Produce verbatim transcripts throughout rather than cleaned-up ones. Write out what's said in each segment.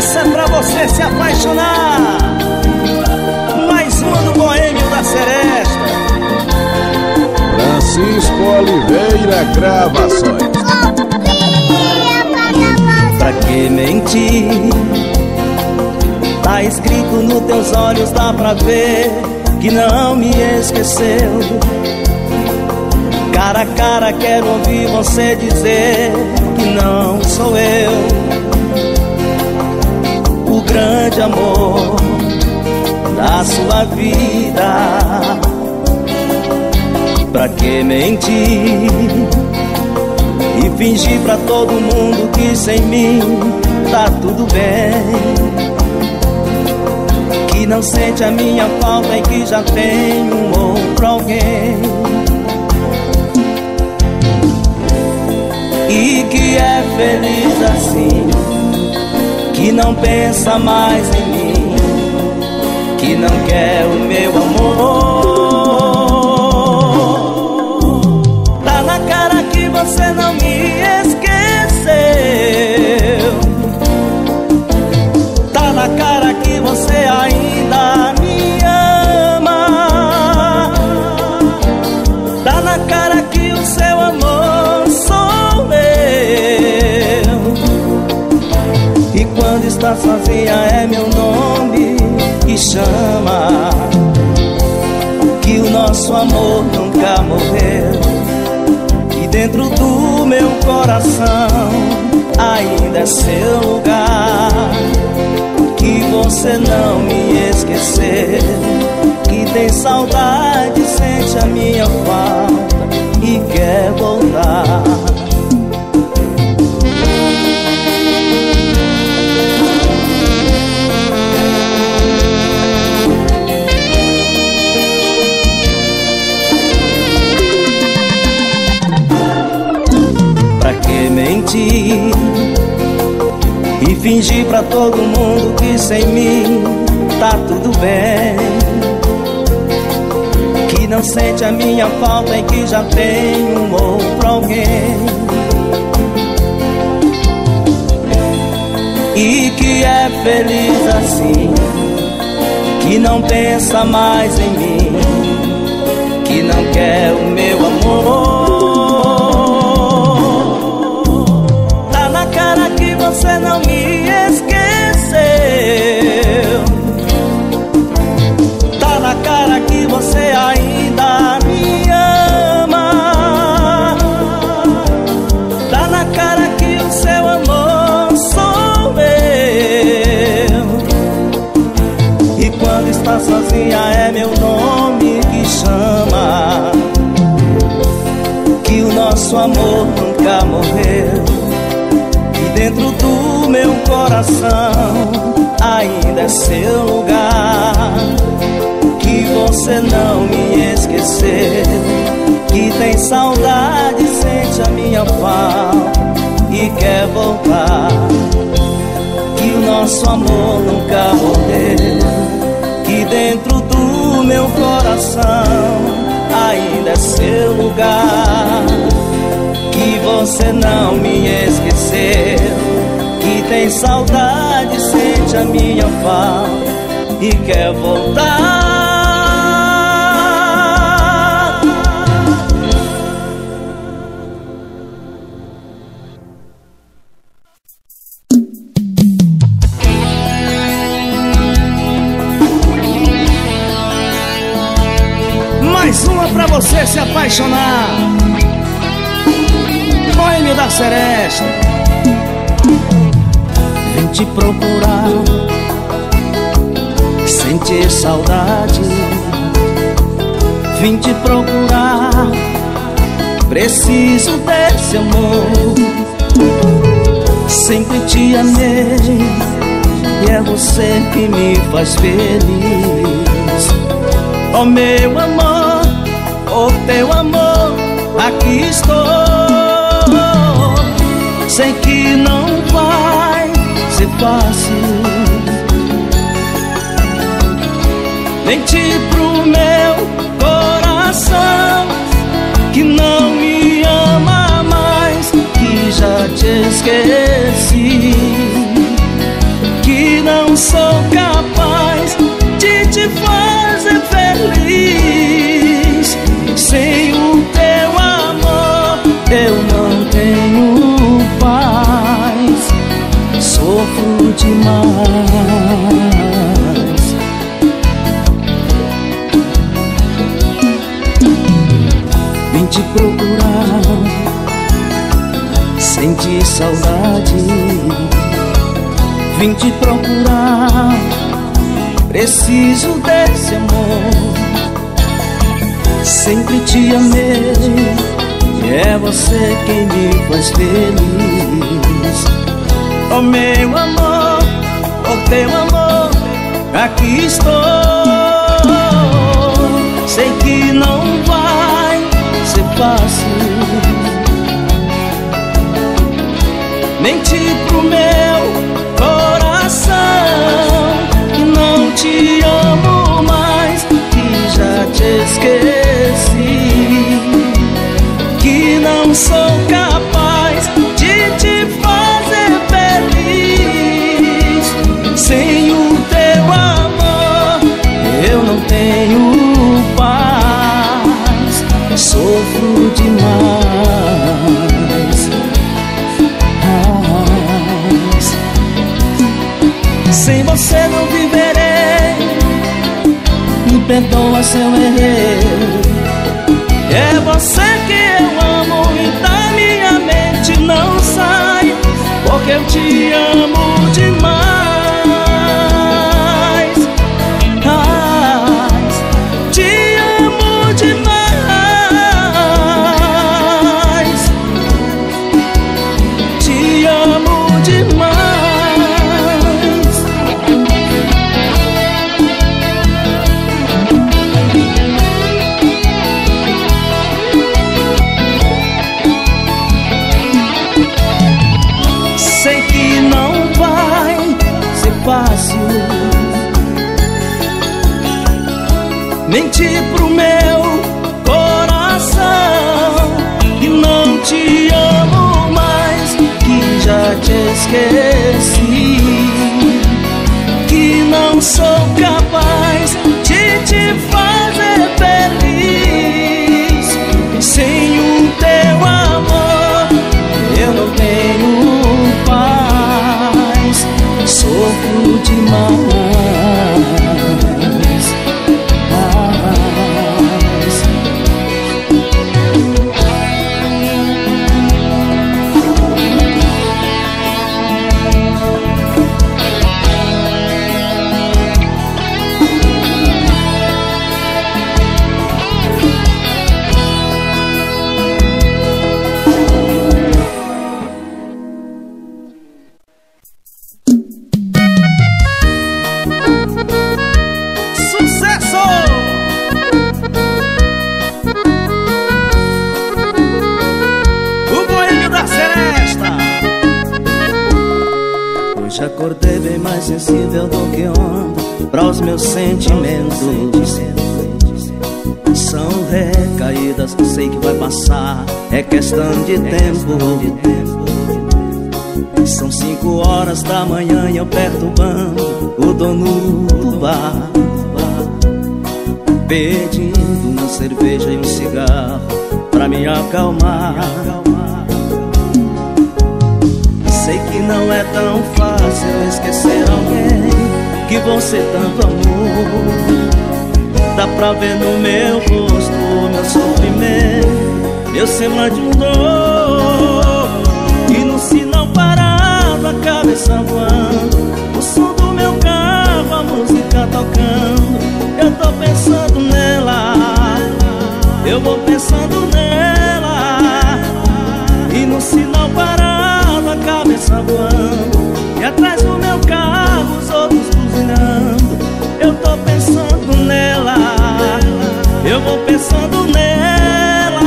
Essa é pra você se apaixonar. Mais uma do Boêmio da Seresta. Francisco Oliveira Gravações. Pra que mentir? Tá escrito nos teus olhos, dá pra ver que não me esqueceu. Cara a cara quero ouvir você dizer que não sou eu o grande amor da sua vida. Pra que mentir e fingir pra todo mundo que sem mim tá tudo bem, que não sente a minha falta e que já tem um outro alguém, e que é feliz assim, que não pensa mais em mim, que não quer o meu amor. Tá na cara que você não me esqueceu, tá na cara que você ainda me ama, tá na cara que o seu amor sou eu, e quando está sozinha é meu nome que chama, que o nosso amor nunca morreu, e dentro do meu coração ainda é seu lugar, que você não me esqueceu, que tem saudade, sente a minha falta e quer voltar. Pra que mentir e fingir pra todo mundo que sem mim tá tudo bem, que não sente a minha falta e que já tem um outro alguém, e que é feliz assim, que não pensa mais em mim, que não quer o meu amor. Tá na cara que você não me esqueceu, tá na cara que você ainda me ama, tá na cara que o seu amor sou eu, e quando está sozinha é meu nome que chama, que o nosso amor nunca morreu, e dentro do meu coração ainda é seu lugar, que você não me esqueceu, que tem saudade, sente a minha falta e quer voltar, que o nosso amor nunca morreu, que dentro do meu coração ainda é seu lugar, que você não me esqueceu, que tem saudade, sente a minha falta e quer voltar. Mais uma pra você se apaixonar. Boêmio da Seresta. Vim te procurar, sentir saudade. Vim te procurar, preciso desse amor. Sempre te amei e é você que me faz feliz. Oh meu amor, oh teu amor, aqui estou. Sei que não vai ser fácil mentir pro meu coração que não me ama mais, que já te esqueci, que Vim te procurar, senti saudade. Vim te procurar, preciso desse amor. Sempre te amei, e é você quem me faz feliz. Oh meu amor, oh teu amor, aqui estou. Sei que não vai ser fácil mentir pro meu coração que não te amo mais, que já te esqueci, que não sou capaz de te fazer feliz. Sem o teu amor eu não tenho paz, sofro demais. Sem você não viverei, me perdoa se eu errei. É você que eu amo e da minha mente não sai, porque eu te amo demais. Ai, te amo demais, te amo demais. Fácil mentir pro meu coração que não te amo mais, que já te esqueci, que não sou capaz de te fazer feliz. Sem o teu amor eu não tenho paz, sofro demais. Acordei bem mais sensível do que ontem para os meus sentimentos. São recaídas, sei que vai passar, é questão de tempo. São cinco horas da manhã e eu perturbando o dono do bar, pedindo uma cerveja e um cigarro pra me acalmar. Sei que não é tão fácil esquecer alguém que você tanto amou. Dá pra ver no meu rosto o meu sofrimento, meu semblante mudou. E no sinal parado, a cabeça voando, o som do meu carro, a música tocando. Eu tô pensando nela, eu vou pensando nela. E no sinal parado, a cabeça voando, e atrás do meu carro os outros buzinando. Eu tô pensando nela, eu vou pensando nela.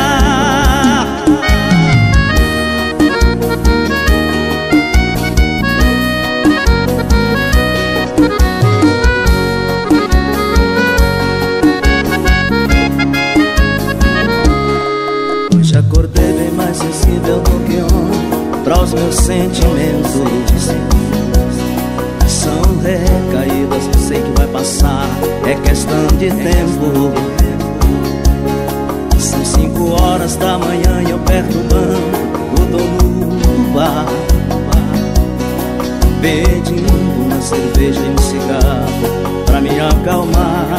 Hoje acordei bem mais sensível do que ontem para os meus sentimentos. São recaídas, sei que vai passar, é questão de tempo. São cinco horas da manhã e eu perturbando o dono do bar, pedindo cerveja e um cigarro pra me acalmar.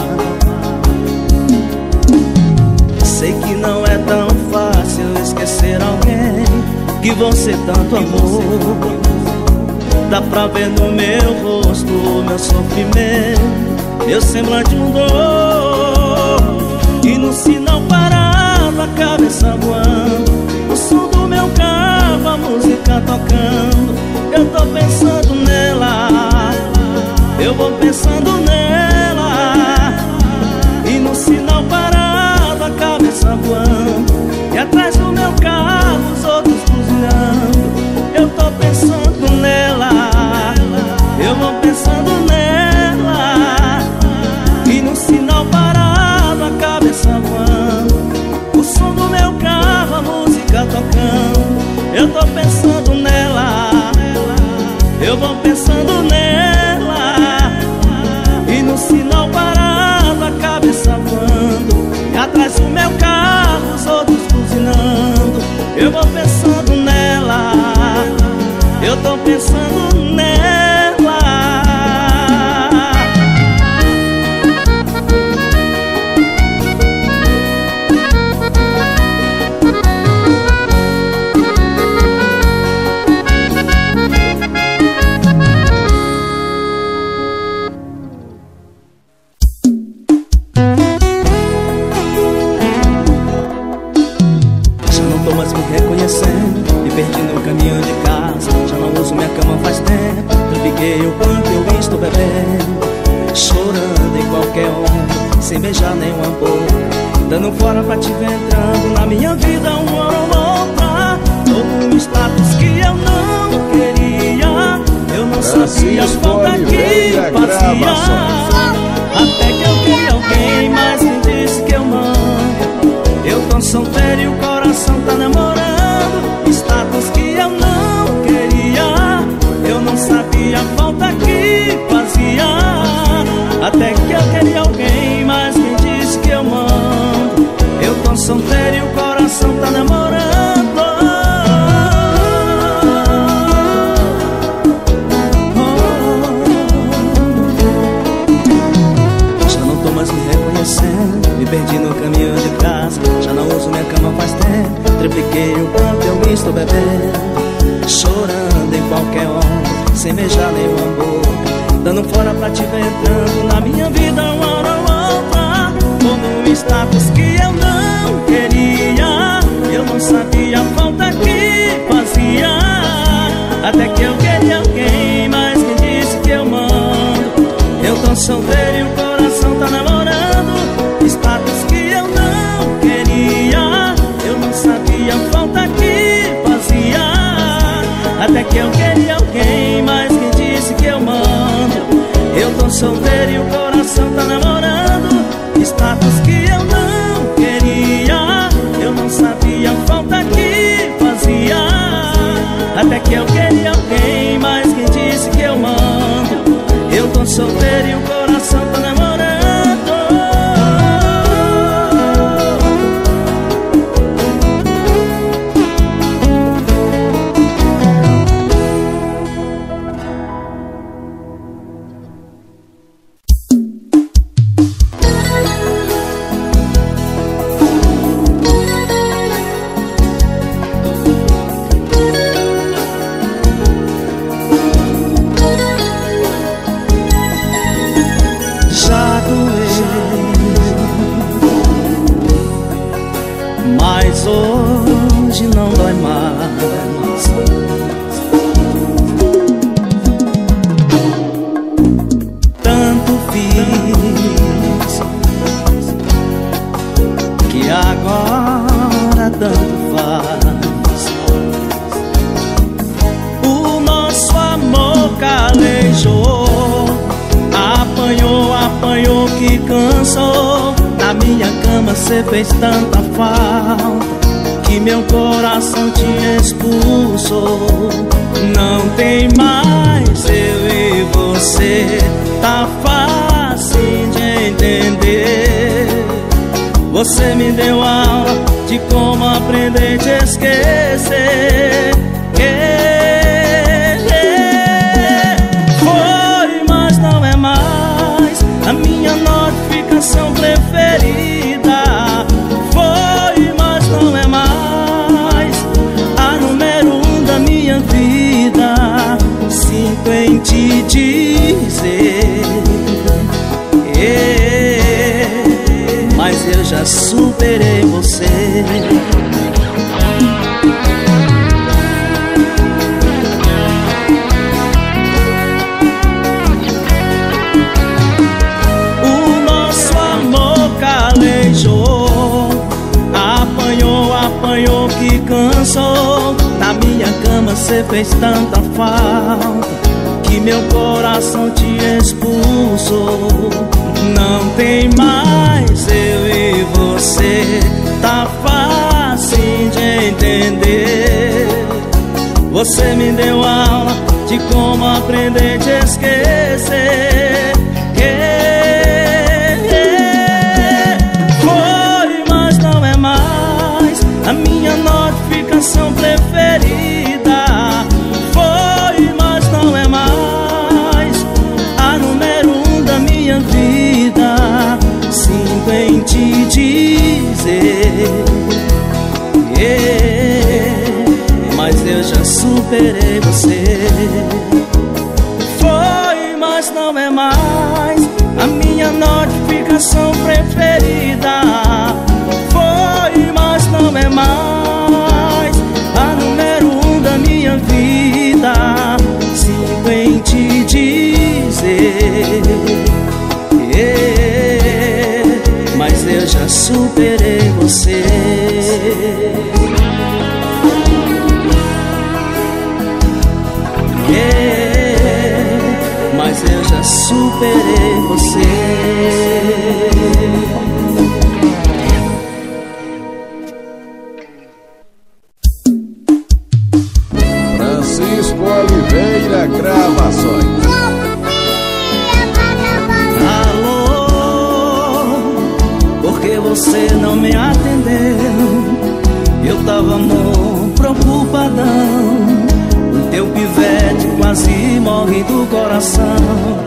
Sei que não é tão fácil esquecer alguém que você tanto amou. Dá pra ver no meu rosto o meu sofrimento, meu semblante mudou. E no sinal parado, a cabeça voando, o som do meu carro, a música tocando. Eu tô pensando nela, eu vou pensando nela. E no sinal parado, a cabeça voando, e atrás do meu carro os outros buzinando. Eu tô pensando nela, eu vou pensando nela. E no sinal parado, a cabeça voando, o som do meu carro, a música tocando. Eu tô pensando nela, eu vou pensando nela. E no sinal parado, a cabeça voando, e atrás do meu carro os outros buzinando. Eu vou pensando nela, eu tô pensando nela. Já não tô mais me reconhecendo, me perdi no caminho de casa. Já não uso minha cama faz tempo, tripiguei o quanto eu estou bebendo, chorando em qualquer onda, sem beijar nenhuma boca, dando fora pra te ver entrando na minha vida uma hora ou outra. Tô num status que eu não queria, eu não sabia a falta que fazia. Até que eu queria alguém, mas me disse que eu mando. Eu tô solteiro e o coração tá namorando. Status que eu não queria, eu não sabia a falta que fazia. Até que eu queria alguém, mas me disse que eu mando. Eu tô solteiro e o coração tá namorando. Já não tô mais me reconhecendo, me perdi no caminho de casa. Já não uso minha cama faz tempo, tripliquei o quanto eu estou bebendo, chorando em qualquer onda, sem beijar nenhuma boca, dando fora pra te ver entrando na minha vida uma hora ou outra. Tô num status que eu não queria, eu não sabia a falta que fazia. Até que eu queria alguém, mas me disse que eu mando. Eu tô solteiro e o coração tá namorando. Status que eu não queria, eu não sabia a falta que fazia. Até que eu queria alguém, mas me disse que eu mando. Eu tô solteiro e o coração tá namorando. Status que eu não queria, eu não sabia a falta que fazia. Até que eu queria alguém, mas me disse que eu mando. Eu tô solteiro e o coração tá namorando. Já doeu, mas hoje não dói mais. Tanto fiz que agora tanto faz. O nosso amor calejou, apanhou, apanhou que cansou. Na minha cama cê fez tanta falta que meu coração te expulsou. Não tem mais eu e você, tá fácil de entender. Você me deu aula de como aprender a te esquecer. Foi superei você. O nosso amor calejou, apanhou, apanhou que cansou. Na minha cama cê fez tanta falta que meu coração te expulsou. Não tem mais eu e você, tá fácil de entender. Você me deu aula de como aprender a te esquecer. Foi, mas não é mais a minha notificação preferida. Foi, mas não é mais a número um da minha vida. Sinto em te dizer, yeah, mas eu já superei você. Foi, mas não é mais a minha notificação preferida. Foi, mas não é mais a número um da minha vida. Sinto em te dizer, yeah, mas eu já superei você. Yeah, mas eu já superei você. Francisco Oliveira Gravações. Alô, porque você não me atendeu? Eu tava amor preocupadão. O teu pivete quase morre do coração.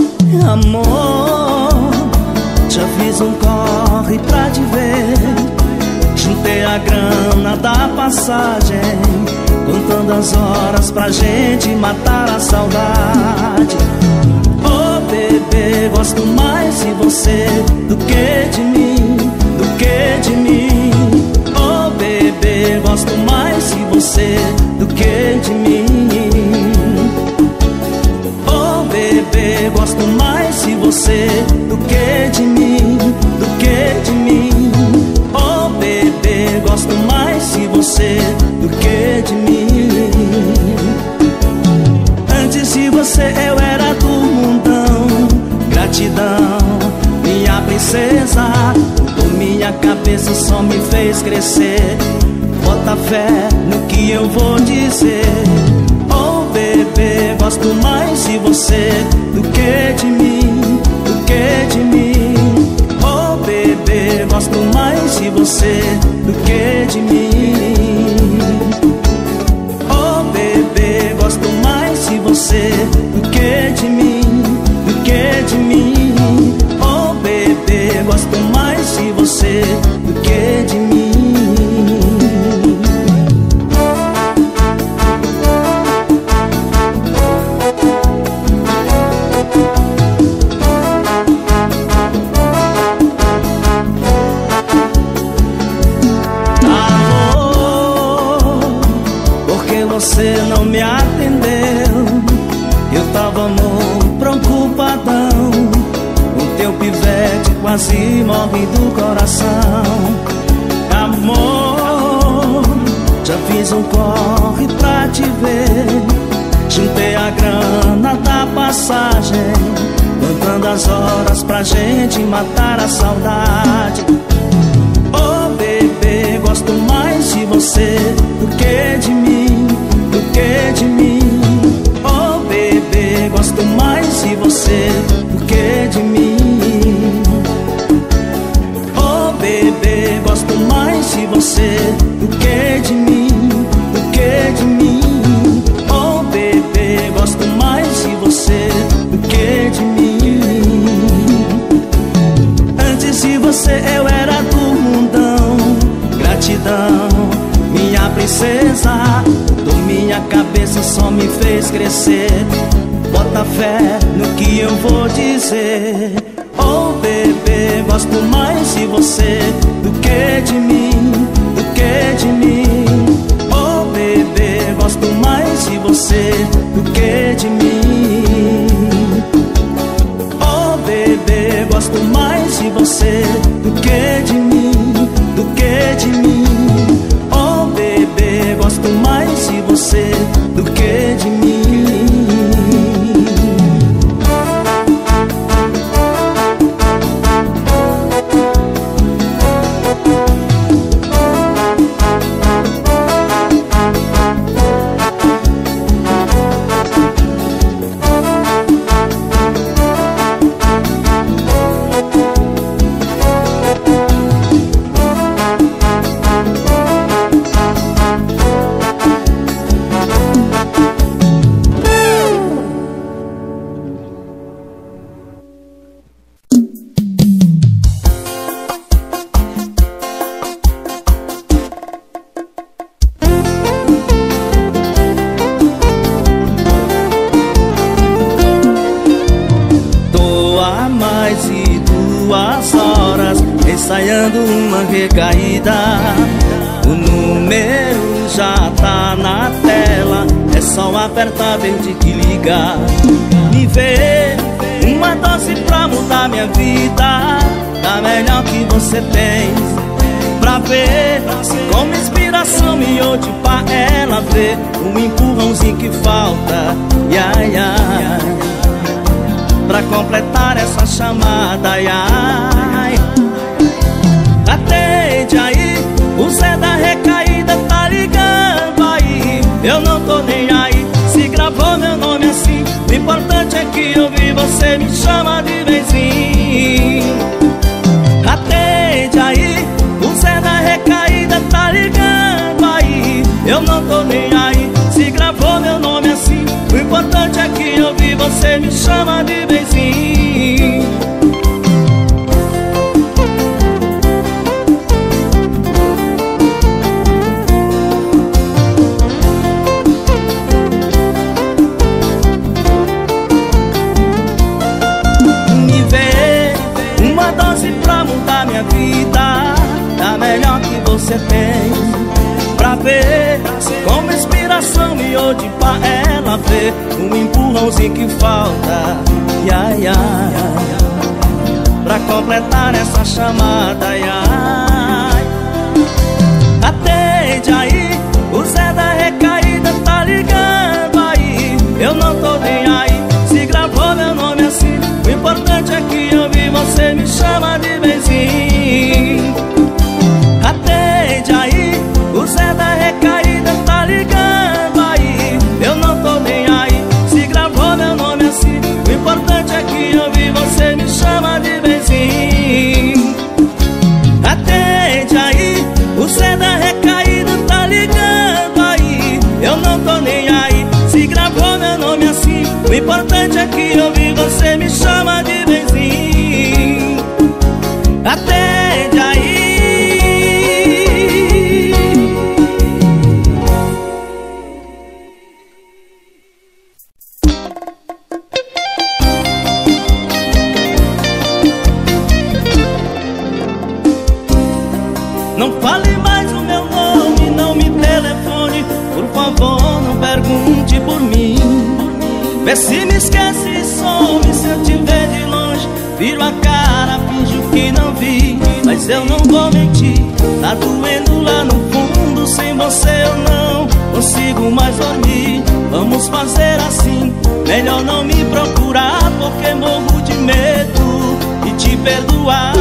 Amor, já fiz um corre pra te ver. Juntei a grana da passagem, contando as horas pra gente matar a saudade. Oh bebê, gosto mais de você do que de mim, do que de mim. Oh bebê, gosto mais de você do que de mim. Oh bebê, gosto mais de você do que de mim, do que de mim. Oh bebê, gosto mais de você do que de mim. Antes de você eu era do mundão. Gratidão, minha princesa, por minha cabeça só me fez crescer. Bota fé no que eu vou dizer. Oh bebê, gosto mais de você do que de mim, do que de mim. Oh bebê, gosto mais de você do que de mim. Oh bebê, gosto mais de você do que de mim, do que de mim. Oh bebê, gosto mais de você do que de mim. Você não me atendeu, eu tava amor preocupadão. O teu pivete quase morre do coração. Amor, já fiz um corre pra te ver. Juntei a grana da passagem, contando as horas pra gente matar a saudade. Oh bebê, gosto mais de você do que de mim, do que de mim. Oh bebê, gosto mais de você do que de mim. Oh bebê, gosto mais de você do que de mim, do que de mim. Oh bebê, gosto mais de você do que de mim. Antes de você eu era do mundão. Gratidão, minha princesa, por minha cabeça só me fez crescer. Bota fé no que eu vou dizer. Oh bebê, gosto mais de você do que de mim, do que de mim. Oh bebê, gosto mais de você do que de mim. Oh bebê, gosto mais de você do que de mim, do que de mim. Oh bebê, gosto mais de você do que de mim. Ensaiando uma recaída, o número já tá na tela, é só apertar verde que liga. Me vê, uma dose pra mudar minha vida, da melhor que você tem. Pra ver, como inspiração me ode pra ela ver, um empurrãozinho que falta, ai, ai, pra completar essa chamada, ai, ai. Atende aí, o Zé da recaída tá ligando aí. Eu não tô nem aí, se gravou meu nome assim, o importante é que eu vi você me chama de benzinho. Atende aí, o Zé da recaída tá ligando aí. Eu não tô nem aí, se gravou meu nome assim, o importante é que eu vi você me chama de benzinho. Minha vida, da melhor que você tem. Pra ver, como inspiração me ode pra ela ver, um empurrãozinho que falta, ai, ai, pra completar essa chamada, ai, ai. Atende aí, o Zé da recaída tá ligando aí. Eu não tô nem aí, se gravou meu nome assim, o importante é que eu vi você me chama de benzinho. Atende aí, o Zé da recaída tá ligando aí. Eu não tô nem aí, se gravou meu nome assim, o importante é que eu vi você me chama de benzinho. Atende aí, o Zé da recaída tá ligando aí. Eu não tô nem aí, se gravou meu nome assim, o importante é que eu vi você me chama de benzinho. Atende aí. Não fale mais o meu nome, não me telefone, por favor não pergunte por mim. Vê se me esquece e some, se eu te ver de longe viro a cara, finjo que não vi. Mas eu não vou mentir, tá doendo lá no fundo, sem você eu não consigo mais dormir. Vamos fazer assim, melhor não me procurar, porque morro de medo de te perdoar.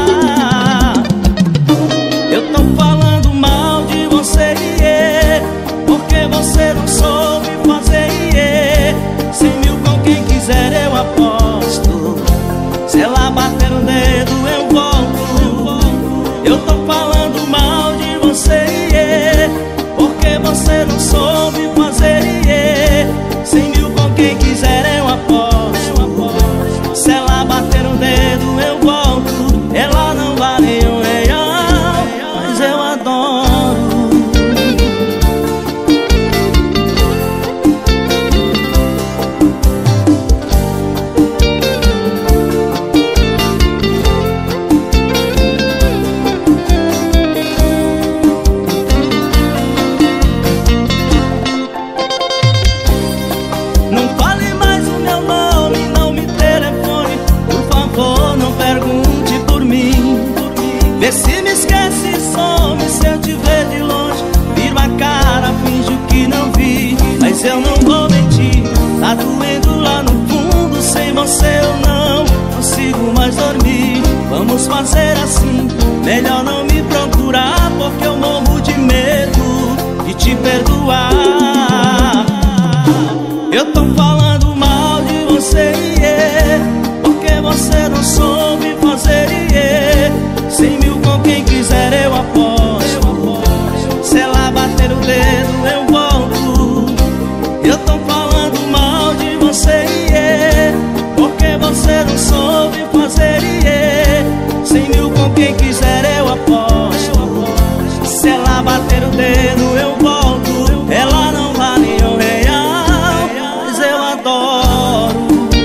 Eu tô falando mal de você, yeah, porque você não soube fazer, yeah. Cem mil com quem quiser eu aposto, se ela bater no dedo eu volto. Eu tô falando mal de você, yeah, porque você não soube fazer, yeah. Cem mil com quem quiser eu aposto, se ela bater no dedo eu volto. Ela não vale um real, mas eu adoro. Tá doendo lá no fundo, sem você eu não consigo mais dormir. Vamos fazer assim, melhor não me procurar, porque eu morro de medo de te perdoar. Eu tô falando mal de você, yeah, porque você não soube fazer, yeah. Cem mil com quem quiser eu aposto, se ela bater o dedo eu volto. Eu tô falando mal de você, yeah, porque você não soube fazer, yeah. Cem mil com quem quiser eu aposto, se ela bater o dedo eu volto. Ela não vale um real, mas eu adoro.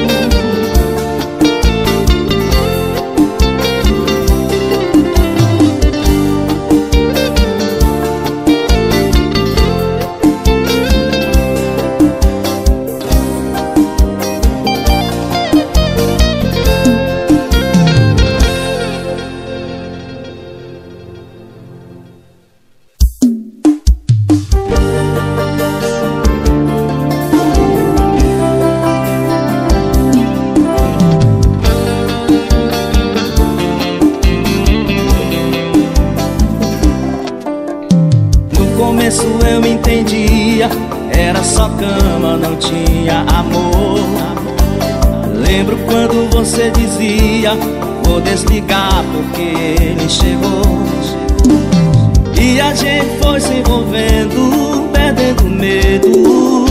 Eu me entendia, era só cama, não tinha amor. Lembro quando você dizia, vou desligar porque ele chegou. E a gente foi se envolvendo, perdendo medo.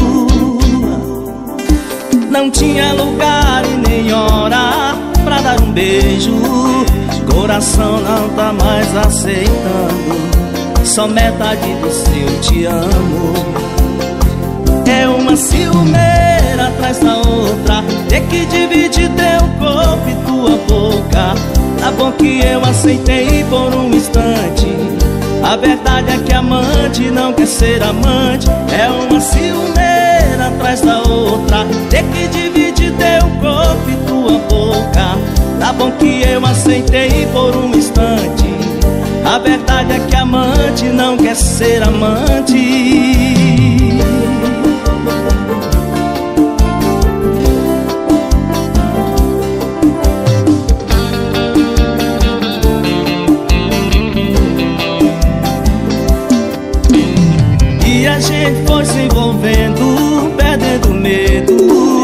Não tinha lugar e nem hora pra dar um beijo. Coração não tá mais aceitando só metade do seu te amo. É uma ciumeira atrás da outra, ter que dividir teu corpo e tua boca. Tá bom que eu aceitei por um instante, a verdade é que amante não quer ser amante. É uma ciumeira atrás da outra, ter que dividir teu corpo e tua boca. Tá bom que eu aceitei por um instante, a verdade é que amante não quer ser amante. E a gente foi se envolvendo, perdendo medo.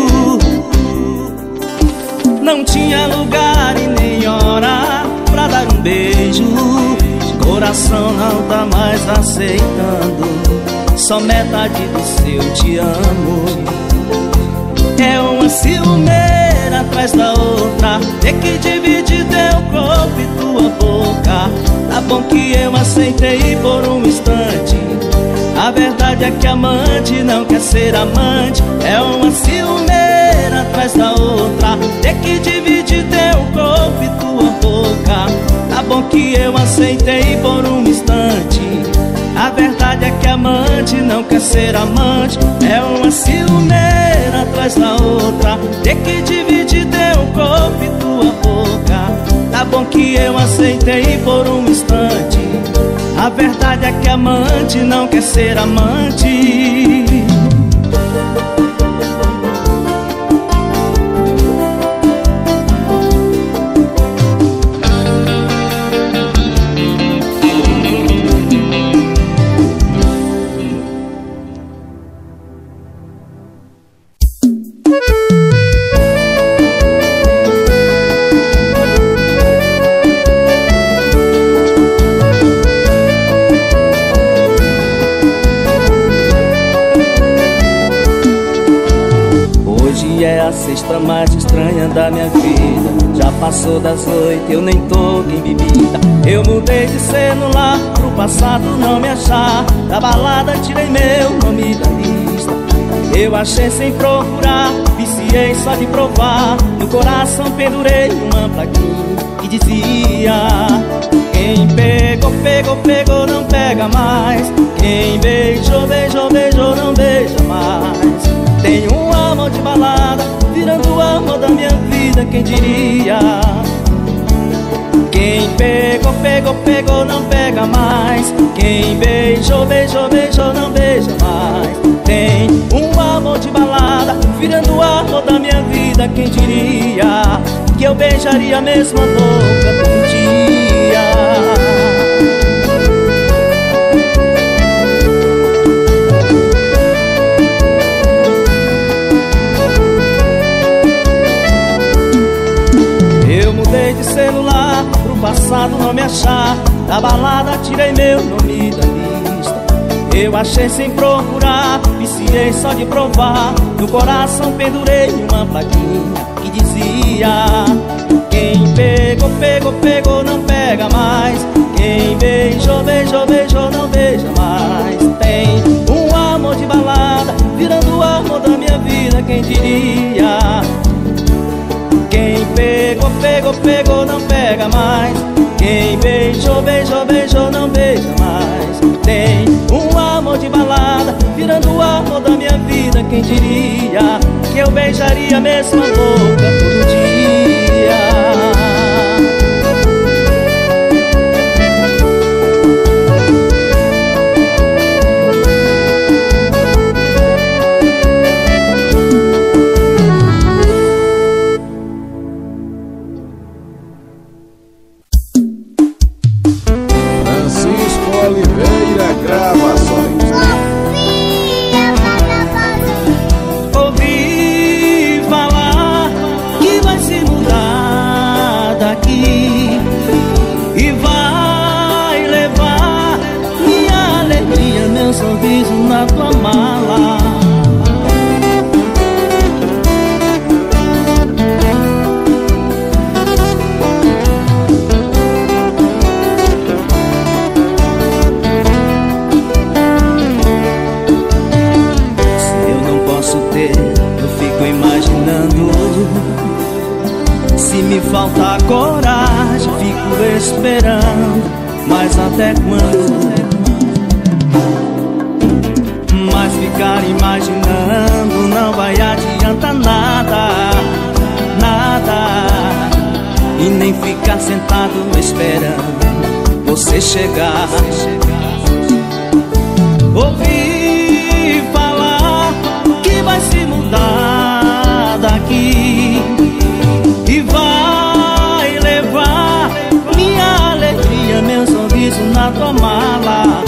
Não tinha lugar e nem hora pra dar um beijo. Coração não tá mais aceitando só metade do seu te amo. É uma ciumeira atrás da outra, ter que dividir teu corpo e tua boca. Tá bom que eu aceitei por um instante, a verdade é que amante não quer ser amante. É uma ciumeira atrás da outra, ter que dividir teu corpo e tua boca. Tá bom que eu aceitei por um instante, a verdade é que amante não quer ser amante. É uma ciumeira atrás da outra, ter que dividir teu corpo e tua boca. Tá bom que eu aceitei por um instante, a verdade é que amante não quer ser amante. A sexta mais estranha da minha vida, já passou das oito, eu nem tô em bebida. Eu mudei de celular pro passado não me achar, da balada tirei meu nome da lista. Eu achei sem procurar, viciei só de provar. No coração pendurei uma plaquinha que dizia: quem pegou, pegou, pegou, não pega mais. Quem beijou, beijou, beijou, não beija mais. Tenho um amor de balada, virando o amor da minha vida, quem diria? Quem pegou, pegou, pegou, não pega mais. Quem beijou, beijou, beijou, não beija mais. Tem um amor de balada, virando o amor da minha vida. Quem diria que eu beijaria a mesma boca por um dia? Eu mudei de celular pro passado não me achar. Da balada tirei meu nome da lista. Eu achei sem procurar, viciei só de provar. No coração pendurei uma plaquinha que dizia: quem pegou, pegou, pegou, não pega mais. Quem beijou, beijou, beijou, não beija mais. Tem um amor de balada virando o amor da minha vida. Quem diria? Quem pegou, pegou, pegou, não pega mais. Quem beijou, beijou, beijou, não beija mais. Tem um amor de balada virando o amor da minha vida. Quem diria que eu beijaria a mesma boca todo dia? Ouvi falar que vai se mudar daqui e vai levar minha alegria, meu sorriso na tua mala. Eu fico imaginando. Se me falta coragem, fico esperando. Mas até quando? Mas ficar imaginando não vai adiantar nada, nada. E nem ficar sentado esperando você chegar. Ouvi falar que vai se mudar daqui e vai levar minha alegria, meu sorriso na tua mala.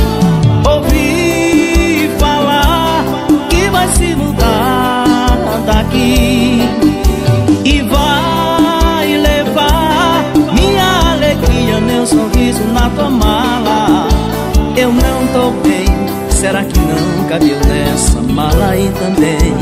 Ouvi falar que vai se mudar daqui e vai levar minha alegria, meu sorriso na tua mala. Eu não tô bem, será que não cabeu nessa mala aí também?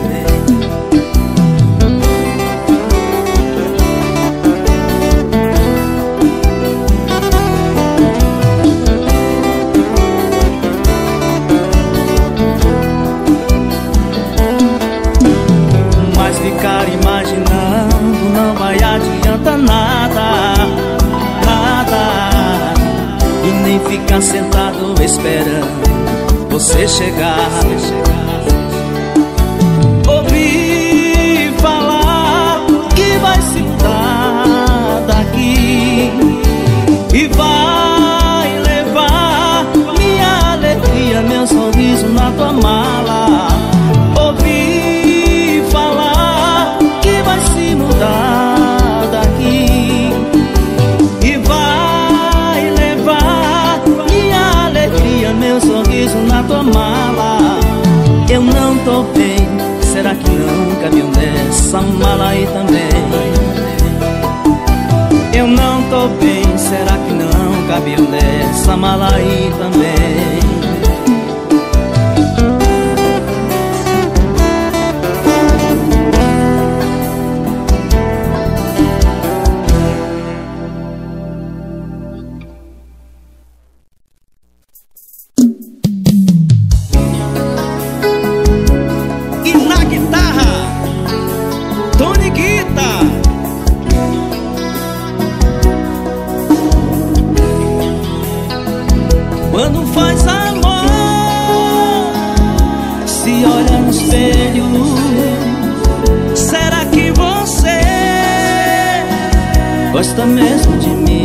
Mas ficar imaginando não vai adiantar nada, nada. E nem ficar sentado esperando você chegar. Ouvi falar que vai se mudar daqui e vai levar minha alegria, meu sorriso na tua mala. Ouvi falar que vai se mudar daqui e vai levar minha alegria, meu sorriso na tua mala. Eu não tô bem, será que não cabeu nessa mala aí também? Eu não tô bem, será que não cabeu nessa mala aí também? Quando faz amor, se olha no espelho, será que você gosta mesmo de mim?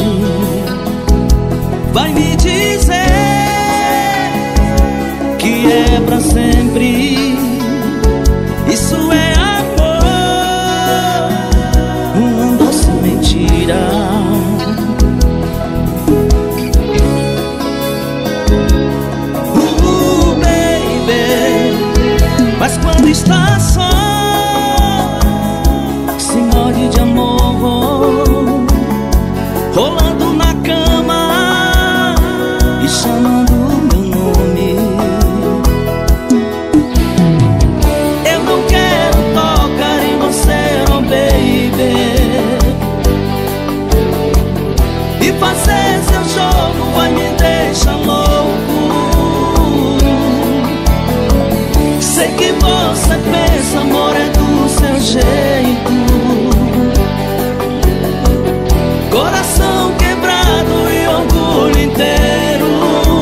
Vai me dizer que é pra sempre. Isso quando está só, se morde de amor, rolando na cama e chamando meu nome. Eu não quero tocar em você, oh baby, e fazer seu jogo vai me deixar louco. Sei que você pensa, amor, é do seu jeito. Coração quebrado e orgulho inteiro.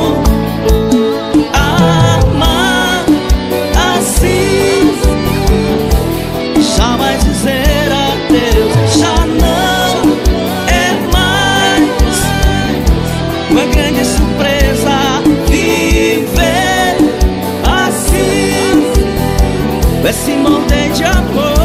Amar assim, jamais dizer adeus, já não é mais uma grande surpresa viver assim, esse monte de amor.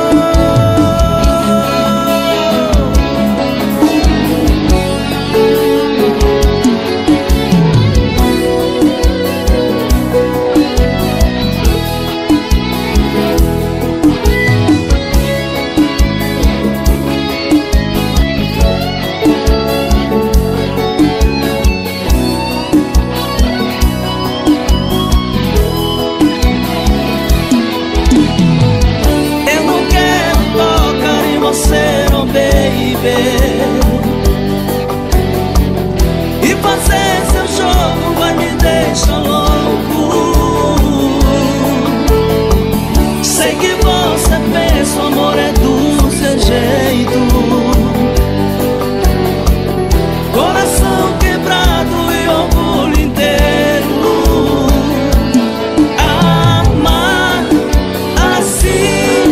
E fazer seu jogo vai me deixar louco. Sei que você pensa, o amor é do seu jeito. Coração quebrado e orgulho inteiro. Amar assim,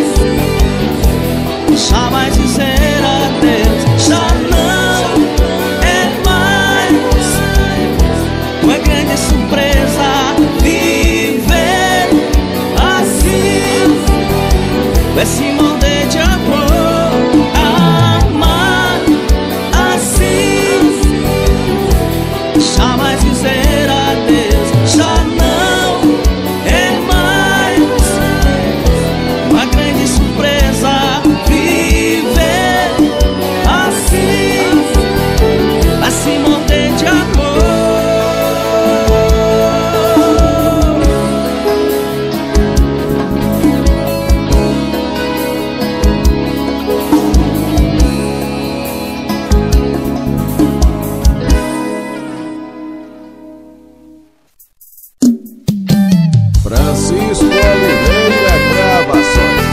jamais dizer adeus, já não é mais uma grande surpresa viver assim, esse molde de amor. Amar assim, jamais dizer adeus, já não é mais uma grande surpresa viver assim, assim monte de amor. Francisco Oliveira Gravações.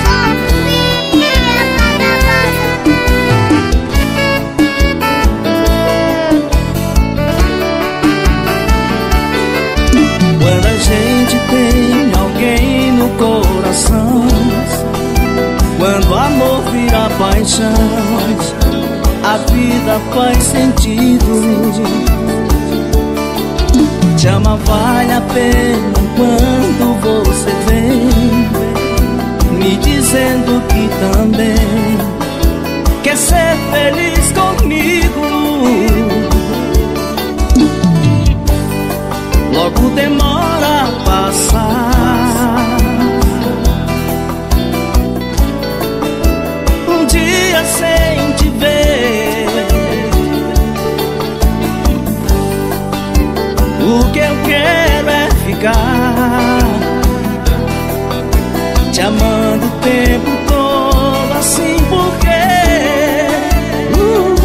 Quando a gente tem alguém no coração, quando o amor vira paixão, a vida faz sentido. Te amar vale a pena quando você vem me dizendo que também quer ser feliz comigo. Logo demora a passar um dia sem te ver. O que eu quero é ficar te amando o tempo todo assim, porque uh,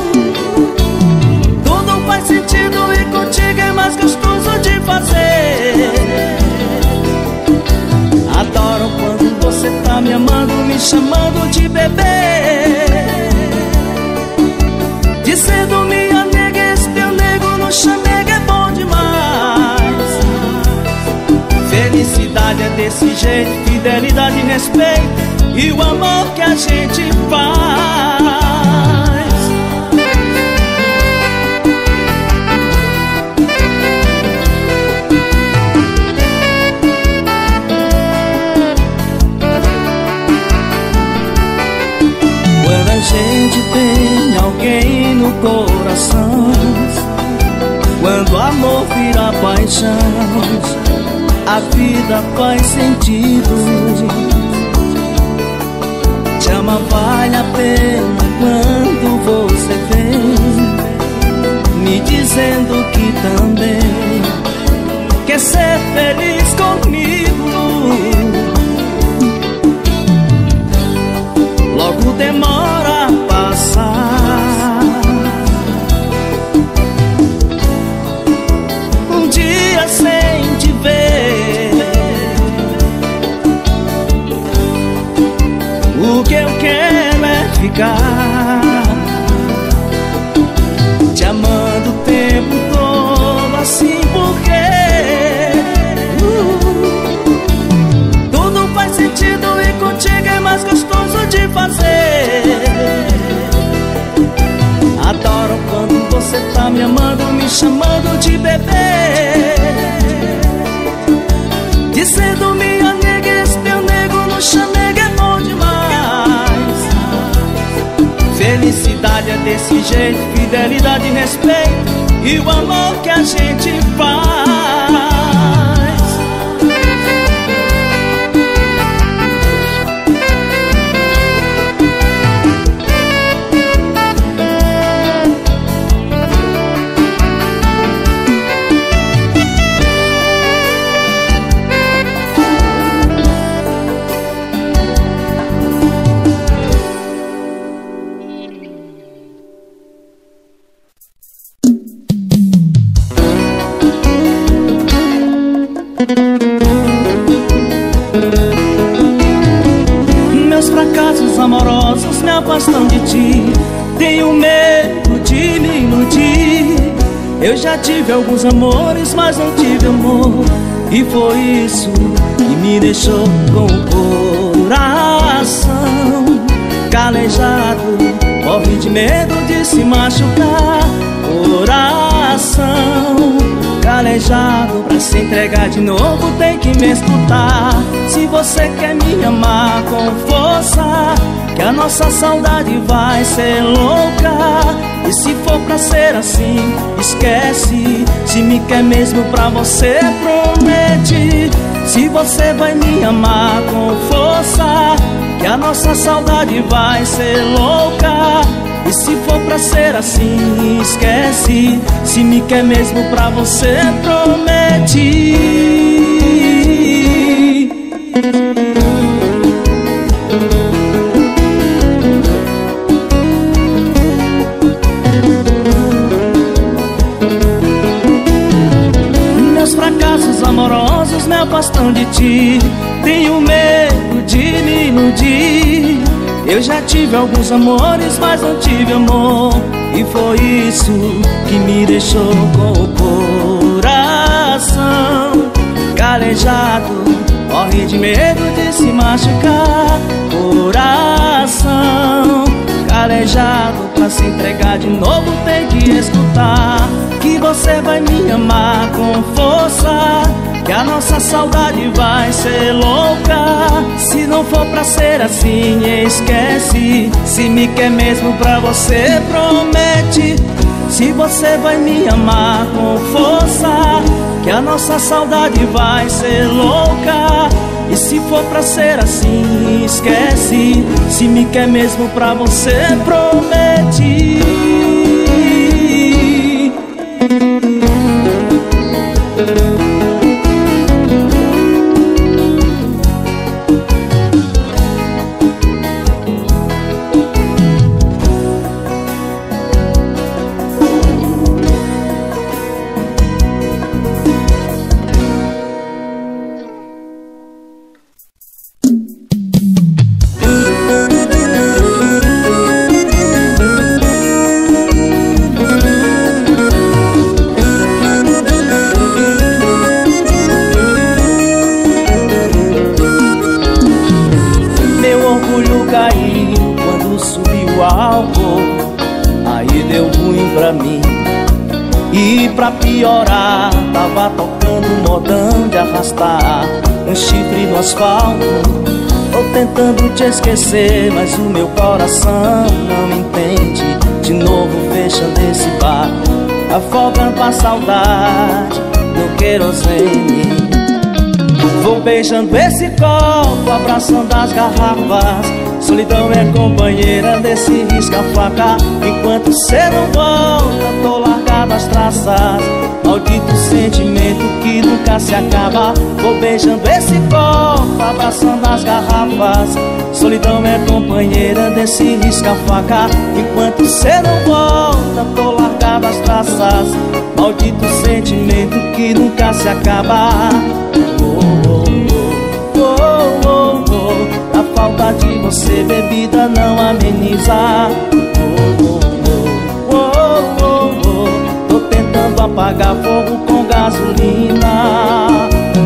tudo faz sentido e contigo é mais gostoso de fazer. Adoro quando você tá me amando, me chamando de bebê, dizendo minha nega, esse teu nego no chamego é bom demais. Felicidade é desse jeito, fidelidade e respeito, e o amor que a gente faz. Quando a gente tem alguém no coração, quando o amor vira paixão, a vida faz sentido. dizendo que também quer ser feliz comigo. Logo demora a passar. Um dia sem te ver, o que eu quero é ficar te amando o tempo todo, assim porque uh, tudo faz sentido e contigo é mais gostoso de fazer. Adoro quando você tá me amando, me chamando de bebê, dizendo minha nega, esse teu nego no chamego é bom demais. Felicidade é desse jeito, fidelidade e respeito e o amor que a gente faz. Meus fracassos amorosos me afastam de ti, tenho medo de me iludir. Eu já tive alguns amores, mas não tive amor, e foi isso que me deixou com o coração calejado. Morre de medo de se machucar. Coração calejado, pra se entregar de novo tem que me escutar. Se você quer me amar com força, que a nossa saudade vai ser louca. E se for pra ser assim, esquece. Se me quer mesmo pra você, promete. Se você vai me amar com força, que a nossa saudade vai ser louca. E se for pra ser assim, esquece. Se me quer mesmo pra você, promete. Meus fracassos amorosos me afastam de ti, tenho medo de me iludir. Eu já tive alguns amores, mas não tive amor, e foi isso que me deixou com o coração calejado. Morre de medo de se machucar. Coração calejado, pra se entregar de novo tem que escutar. Que você vai me amar com força, que a nossa saudade vai ser louca. Se não for pra ser assim, esquece. Se me quer mesmo pra você, promete. Se você vai me amar com força, que a nossa saudade vai ser louca. E se for pra ser assim, esquece. Se me quer mesmo pra você, promete. E pra piorar, tava tocando modão de arrastar um chifre no asfalto. Tô tentando te esquecer, mas o meu coração não entende. De novo fechando esse bar, afogando a saudade no querosene. Vou beijando esse copo, abraçando as garrafas. Solidão é companheira desse risca-faca. Enquanto cê não volta, tô largado as traças. Maldito sentimento que nunca se acaba. Vou beijando esse copo, abraçando as garrafas. Solidão é companheira desse risca-faca. Enquanto cê não volta, tô largado as traças. Maldito sentimento que nunca se acaba. Oh, oh, oh, oh, oh. A falta de você, bebida não ameniza. Oh, oh, oh, oh, oh. Tô tentando apagar fogo com gasolina.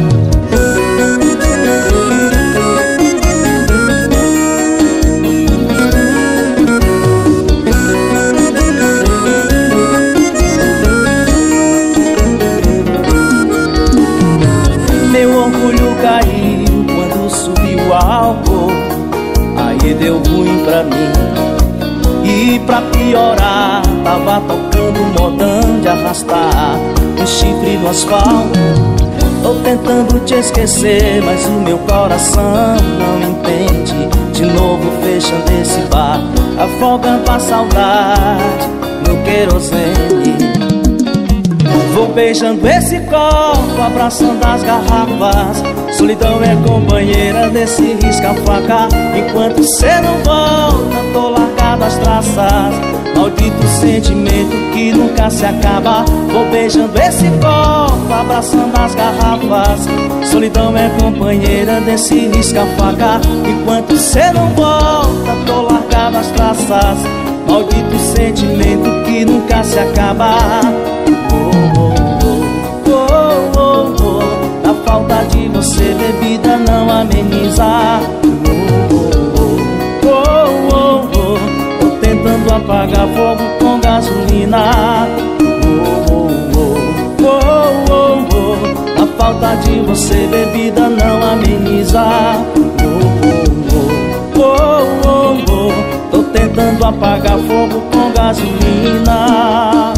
Caiu quando subiu o álcool, aí deu ruim pra mim. E pra piorar, tava tocando modão de arrastar um chifre no asfalto. Tô tentando te esquecer, mas o meu coração não entende. De novo fechando esse bar, afogando a saudade no querosene. Vou beijando esse copo, abraçando as garrafas. Solidão é companheira desse risca-faca. Enquanto cê não volta, tô largado as traças. Maldito sentimento que nunca se acaba. Vou beijando esse copo, abraçando as garrafas. Solidão é companheira desse risca-faca. Enquanto cê não volta, tô largado as traças. Maldito sentimento que nunca se acaba. Oh, oh, oh, oh, oh. A falta de você, bebida não ameniza. Oh, oh, oh, oh, oh. Tô tentando apagar fogo com gasolina. Oh, oh, oh, oh, oh. A falta de você, bebida não ameniza. Oh, oh, oh, oh, oh. Tô tentando apagar fogo com gasolina.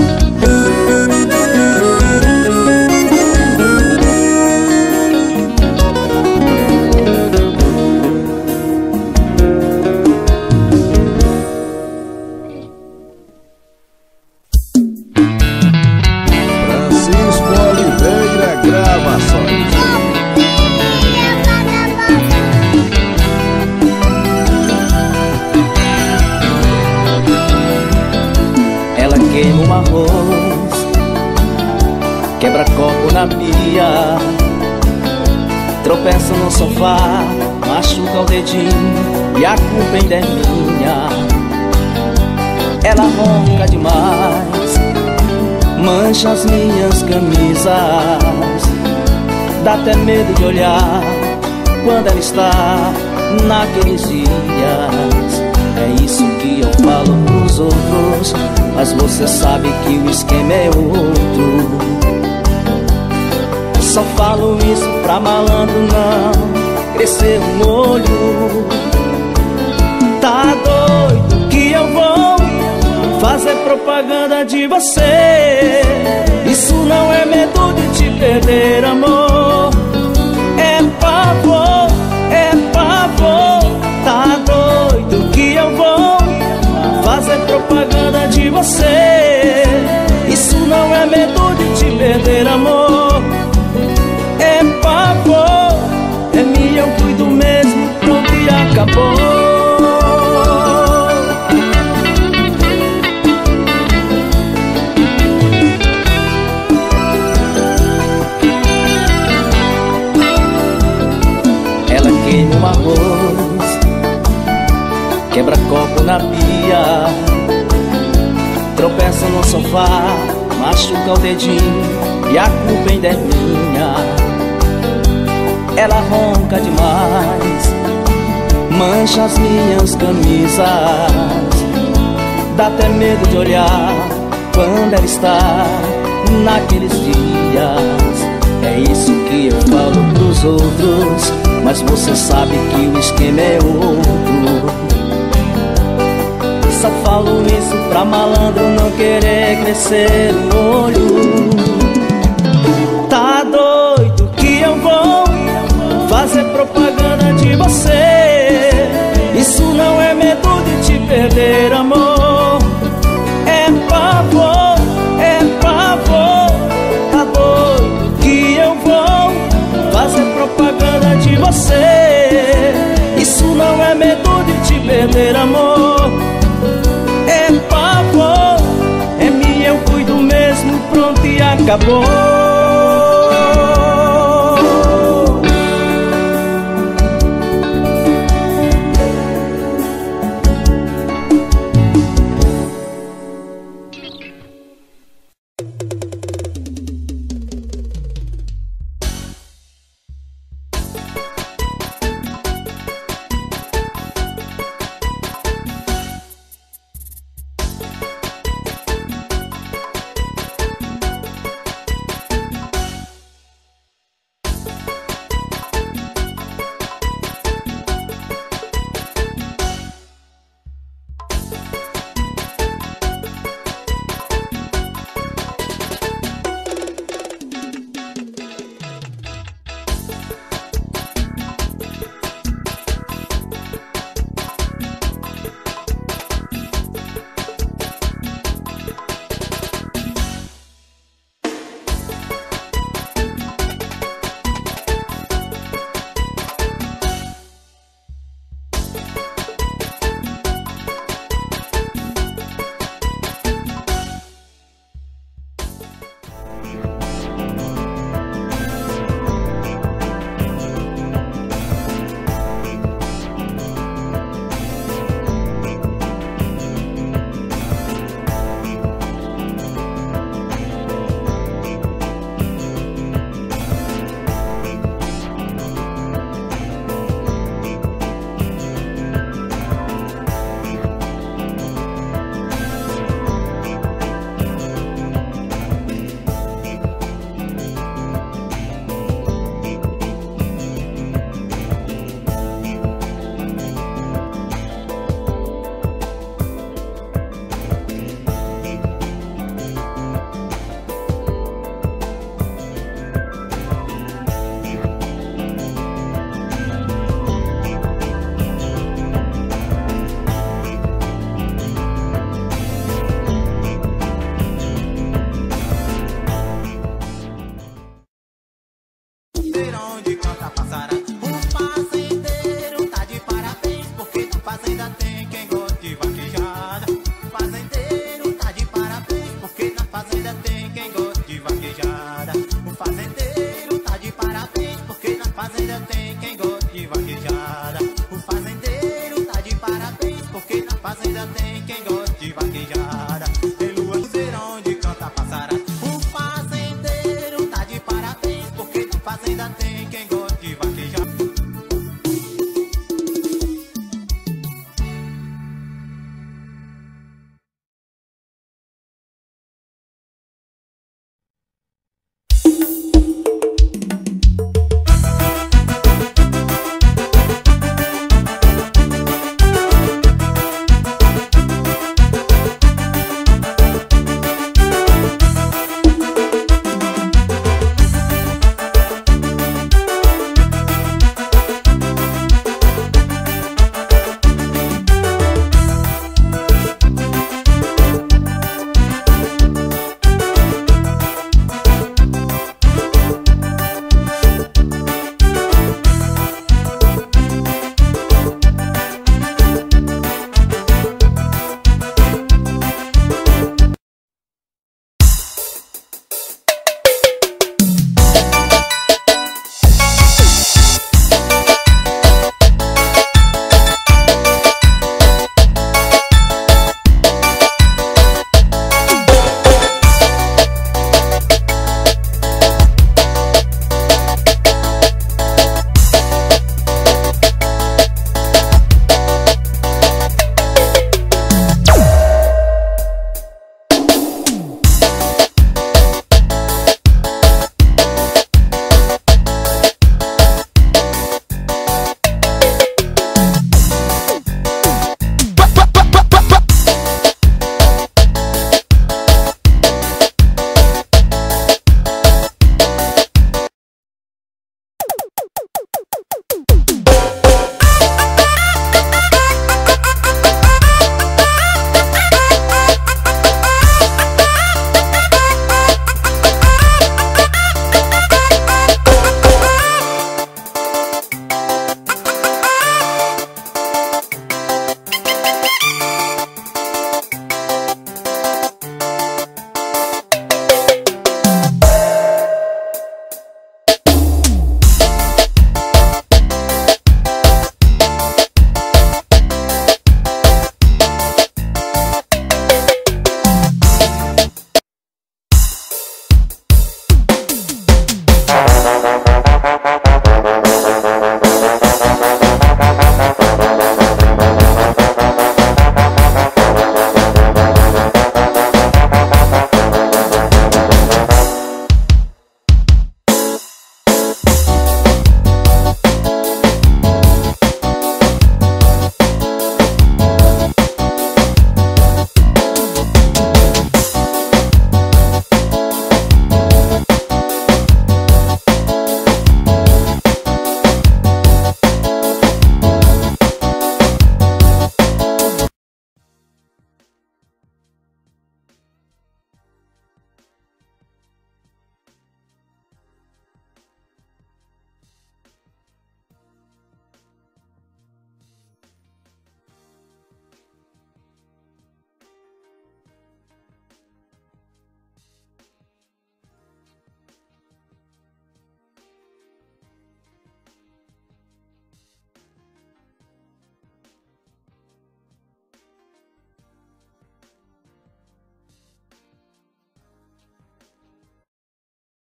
Queima um arroz, quebra copo na pia, tropeça no sofá, machuca o dedinho e a culpa ainda é minha. Ela ronca demais, mancha as minhas camisas, dá até medo de olhar quando ela está naqueles dias. É isso que eu falo pros outros, mas você sabe que o esquema é outro. Só falo isso pra malandro não crescer um olho. Tá doido que eu vou fazer propaganda de você. Isso não é medo de te perder, amor. É pavor, é pavor. Tá doido que eu vou fazer propaganda de você. Isso não é medo de te perder, amor. É pavor, é minha, eu cuido mesmo, pronto e acabou. Ela queima um arroz, quebra copo na pia, tropeça no sofá, machuca o dedinho e a culpa ainda é minha. Ela ronca demais, mancha as minhas camisas, dá até medo de olhar quando ela está naqueles dias. É isso que eu falo pros outros, mas você sabe que o esquema é outro. Só falo isso pra malandro não querer crescer o olho. Tá doido que eu vou você. Isso não é medo de te perder, amor. É pavor, é pavor. Tá doido que eu vou fazer propaganda de você. Isso não é medo de te perder, amor. É pavor, é minha, eu cuido mesmo, pronto e acabou.